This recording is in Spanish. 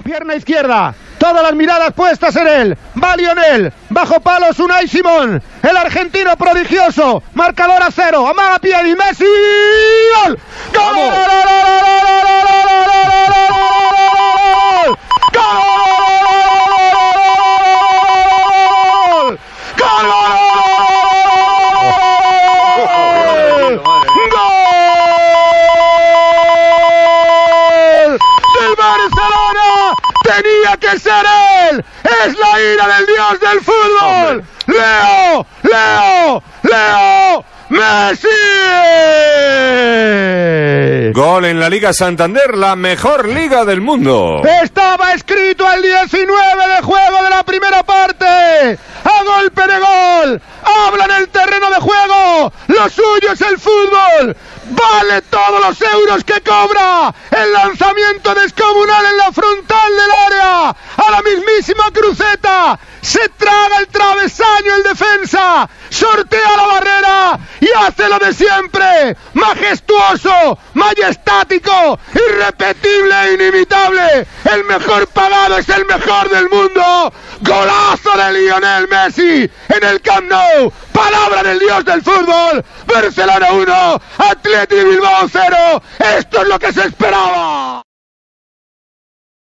Pierna izquierda, todas las miradas puestas en él. Va Lionel, bajo palos Unai Simón, el argentino prodigioso. Marcador a 0, amaga Pieri, Messi. ¡Gol! ¡Gol! Tenía que ser él, es la ira del dios del fútbol. Leo Messi. Gol en la Liga Santander, la mejor liga del mundo. Estaba escrito al 19 de juego de la primera parte. A golpe de gol, habla en el terreno de juego. Lo suyo es el fútbol. Vale todos los euros que cobra. El lanzamiento descomunal en la frontal del área. A la mismísima cruceta. Se traga el travesaño el defensa. Sortea la barrera y hace lo de siempre. Majestuoso, majestático, irrepetible e inimitable. El mejor pagado es el mejor del mundo. Golazo de Lionel Messi en el Camp Nou. Palabra del dios del fútbol. Barcelona 1, Athletic Bilbao 0. Esto es lo que se esperaba.